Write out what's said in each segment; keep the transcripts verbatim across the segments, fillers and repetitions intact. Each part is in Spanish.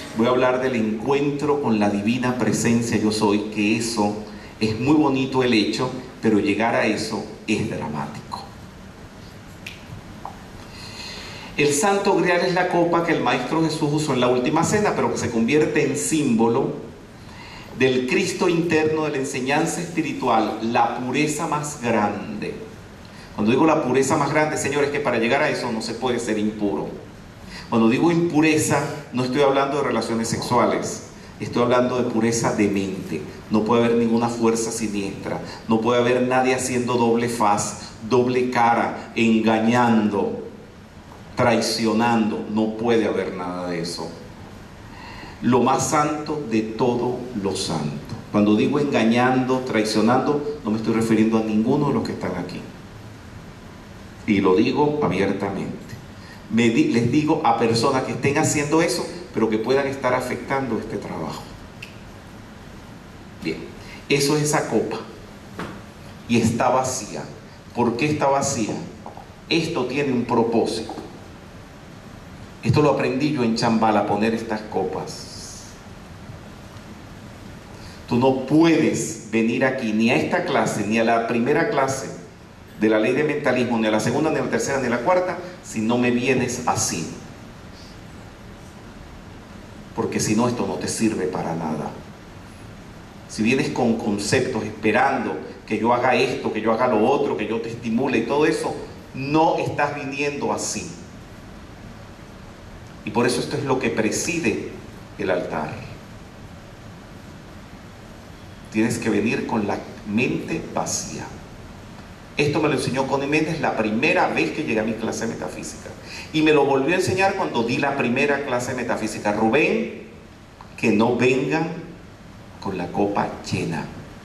voy a hablar del encuentro con la divina presencia yo soy, que eso es muy bonito el hecho, pero llegar a eso es dramático. El Santo Grial es la copa que el Maestro Jesús usó en la última cena, pero que se convierte en símbolo del Cristo interno, de la enseñanza espiritual, la pureza más grande. Cuando digo la pureza más grande, señores, que para llegar a eso no se puede ser impuro. Cuando digo impureza, no estoy hablando de relaciones sexuales, estoy hablando de pureza de mente. No puede haber ninguna fuerza siniestra, no puede haber nadie haciendo doble faz, doble cara, engañando, traicionando. No puede haber nada de eso. Lo más santo de todo lo santo. Cuando digo engañando, traicionando, no me estoy refiriendo a ninguno de los que están aquí. Y lo digo abiertamente. Me di, les digo a personas que estén haciendo eso, pero que puedan estar afectando este trabajo. Bien, eso es esa copa. Y está vacía. ¿Por qué está vacía? Esto tiene un propósito. Esto lo aprendí yo en Chambal, a poner estas copas. Tú no puedes venir aquí ni a esta clase, ni a la primera clase de la ley de mentalismo, ni a la segunda, ni a la tercera, ni a la cuarta, si no me vienes así. Porque si no, esto no te sirve para nada. Si vienes con conceptos esperando que yo haga esto, que yo haga lo otro, que yo te estimule y todo eso, no estás viniendo así. Y por eso esto es lo que preside el altar. Tienes que venir con la mente vacía. Esto me lo enseñó Connie Méndez la primera vez que llegué a mi clase de metafísica. Y me lo volvió a enseñar cuando di la primera clase de metafísica. Rubén, que no vengan con la copa llena,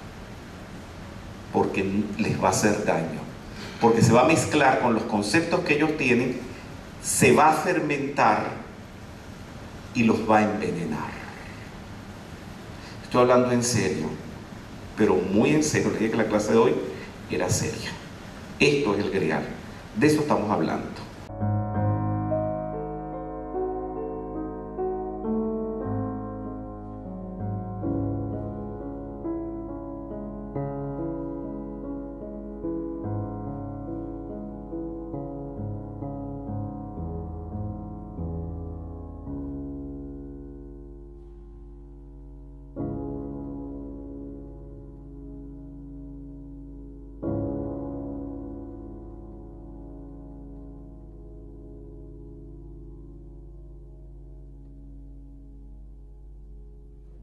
porque les va a hacer daño. Porque se va a mezclar con los conceptos que ellos tienen, se va a fermentar y los va a envenenar. Estoy hablando en serio, pero muy en serio. Les dije que la clase de hoy era seria. Esto es el Grial, de eso estamos hablando.